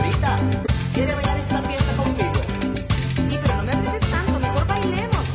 Señorita, ¿quiere bailar esta pieza conmigo? Sí, pero no me apretes tanto, mejor bailemos.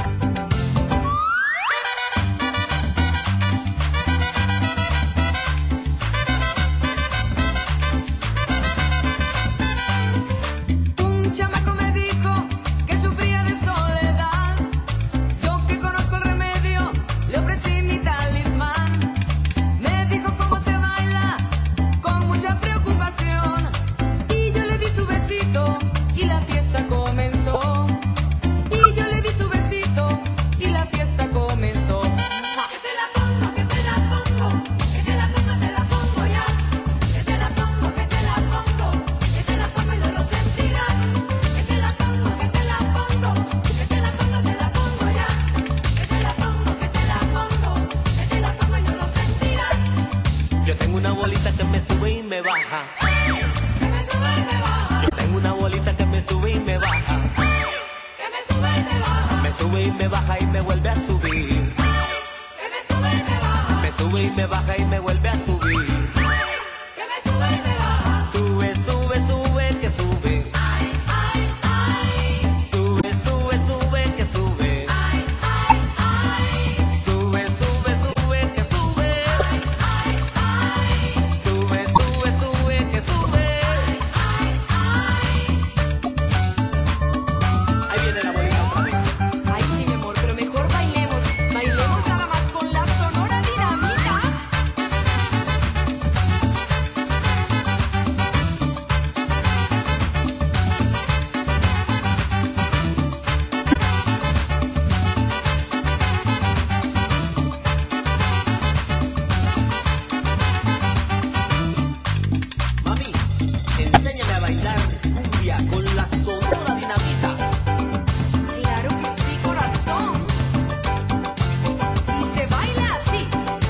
Un chamaco me dijo que sufría de soledad. Yo que conozco el remedio, le ofrecí mi talismán. Me dijo cómo se baila con mucha preocupación. Y yo le di su besito y la fiesta comenzó. Y yo le di su besito y la fiesta comenzó. Que te la pongo, que te la pongo, que te la pongo, te la pongo ya. Que te la pongo, que te la pongo, que te la pongo y no lo sentirás. Que te la pongo, que te la pongo, que te la pongo, te la pongo ya. Que te la pongo, que te la pongo, que te la pongo y no lo sentirás. Yo tengo una bolita que me sube y me baja. Que me sube y me baja, Yo tengo una bolita que me sube y me baja. que me sube y me baja, Me sube y me baja y me vuelve a subir. que me sube y me baja, Me sube y me baja y me vuelve a subir. que me sube y me baja. Sube, sube, sube, que sube. Ay, ay, ay. Sube, sube, sube, que sube. Ay, ay, ay. Sube, sube, sube, que sube. Ay, ay, ay. Sube, sube, sube, que sube. Ay, ay. Ahí viene la bolita otra vez. Ay, sí, mi amor, pero mejor bailemos. Bailemos nada más con la Sonora Dinamita. Mami, enséñame a bailar cumbia con la Sonora Dinamita. Claro que sí, corazón. Y se baila así.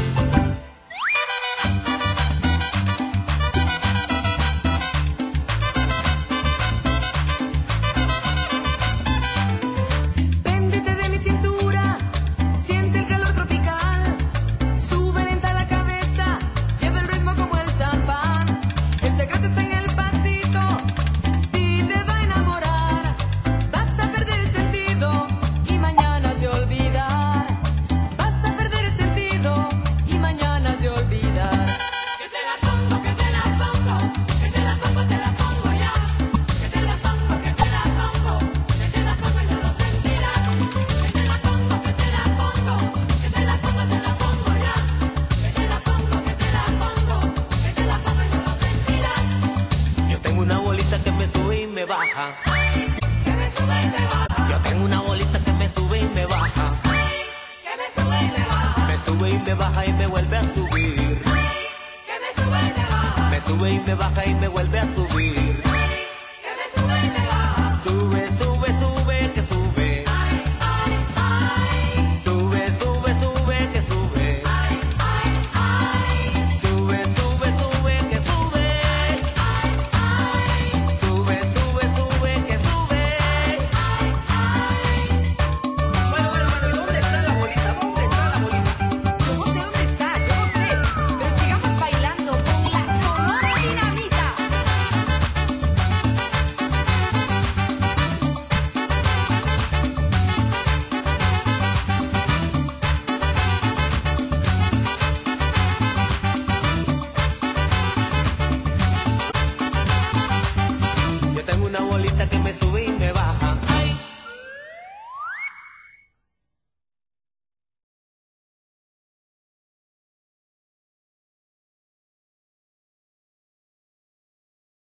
Péndete de mi cintura, siente el calor tropical. Sube lenta la cabeza, lleva el ritmo como el champán. El secreto está en el pasito, si te va a enamorar, vas a perder el sentido y mañana has de olvidar. Vas a perder el sentido y mañana has de olvidar. Que te la pongo, que te la pongo, que te la pongo, te la pongo ya. Que te la pongo, que te la pongo, que te la pongo y no lo sentirás. Que te la pongo, que te la pongo, que te la pongo, te la pongo ya. Que te la pongo, que te la pongo, que te la pongo y no lo sentirás. Yo tengo una bolita que me sube y me baja. Que me sube y me baja, Yo tengo una bolita que me sube y me baja. que me sube y me baja, Me sube y me baja y me vuelve a subir. que me sube y me baja. Me sube y me baja y me vuelve a subir.